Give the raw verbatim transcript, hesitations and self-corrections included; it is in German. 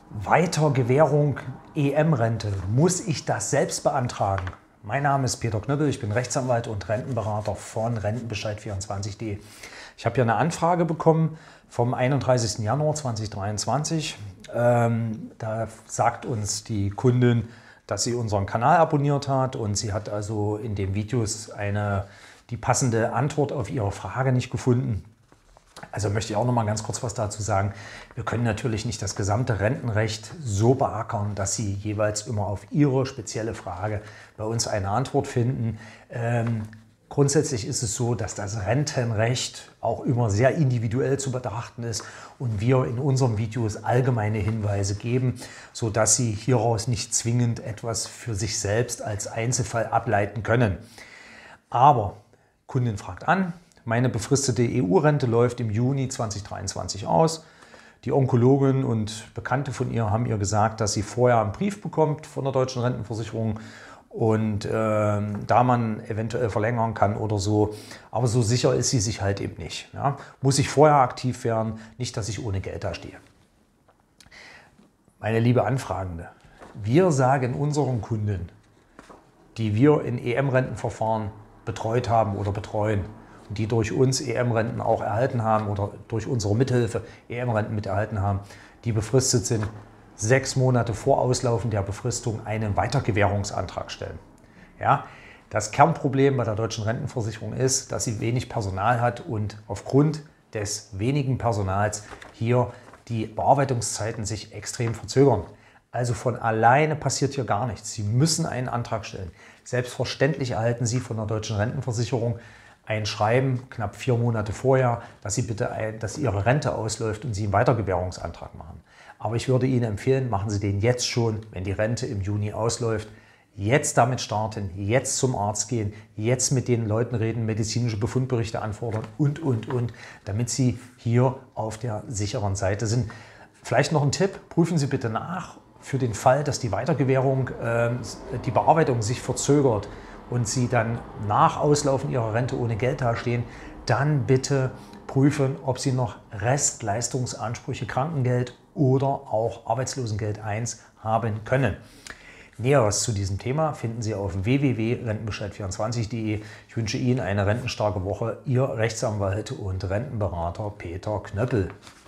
Weitergewährung E M-Rente. Muss ich das selbst beantragen? Mein Name ist Peter Knöppel, ich bin Rechtsanwalt und Rentenberater von Rentenbescheid vierundzwanzig punkt de. Ich habe hier eine Anfrage bekommen vom einunddreißigsten Januar zweitausenddreiundzwanzig. Ähm, da sagt uns die Kundin, dass sie unseren Kanal abonniert hat und sie hat also in den Videos eine, die passende Antwort auf ihre Frage nicht gefunden. Also möchte ich auch noch mal ganz kurz was dazu sagen. Wir können natürlich nicht das gesamte Rentenrecht so beackern, dass Sie jeweils immer auf Ihre spezielle Frage bei uns eine Antwort finden. Ähm, grundsätzlich ist es so, dass das Rentenrecht auch immer sehr individuell zu betrachten ist und wir in unseren Videos allgemeine Hinweise geben, sodass Sie hieraus nicht zwingend etwas für sich selbst als Einzelfall ableiten können. Aber Kundin fragt an. Meine befristete E U-Rente läuft im Juni zweitausenddreiundzwanzig aus. Die Onkologin und Bekannte von ihr haben ihr gesagt, dass sie vorher einen Brief bekommt von der Deutschen Rentenversicherung und äh, da man eventuell verlängern kann oder so. Aber so sicher ist sie sich halt eben nicht. Ja. Muss ich vorher aktiv werden, nicht, dass ich ohne Geld da stehe. Meine liebe Anfragende, wir sagen unseren Kunden, die wir in E M-Rentenverfahren betreut haben oder betreuen, die durch uns E M-Renten auch erhalten haben oder durch unsere Mithilfe E M-Renten mit erhalten haben, die befristet sind, sechs Monate vor Auslaufen der Befristung einen Weitergewährungsantrag stellen. Ja, das Kernproblem bei der Deutschen Rentenversicherung ist, dass sie wenig Personal hat und aufgrund des wenigen Personals hier die Bearbeitungszeiten sich extrem verzögern. Also von alleine passiert hier gar nichts. Sie müssen einen Antrag stellen. Selbstverständlich erhalten Sie von der Deutschen Rentenversicherung ein Schreiben knapp vier Monate vorher, dass Sie bitte, ein, dass Ihre Rente ausläuft und Sie einen Weitergewährungsantrag machen. Aber ich würde Ihnen empfehlen, machen Sie den jetzt schon, wenn die Rente im Juni ausläuft. Jetzt damit starten, jetzt zum Arzt gehen, jetzt mit den Leuten reden, medizinische Befundberichte anfordern und, und, und, damit Sie hier auf der sicheren Seite sind. Vielleicht noch ein Tipp, prüfen Sie bitte nach, für den Fall, dass die Weitergewährung, äh, die Bearbeitung sich verzögert und Sie dann nach Auslaufen Ihrer Rente ohne Geld dastehen, dann bitte prüfen, ob Sie noch Restleistungsansprüche, Krankengeld oder auch Arbeitslosengeld eins haben können. Näheres zu diesem Thema finden Sie auf w w w punkt rentenbescheid vierundzwanzig punkt de. Ich wünsche Ihnen eine rentenstarke Woche. Ihr Rechtsanwalt und Rentenberater Peter Knöppel.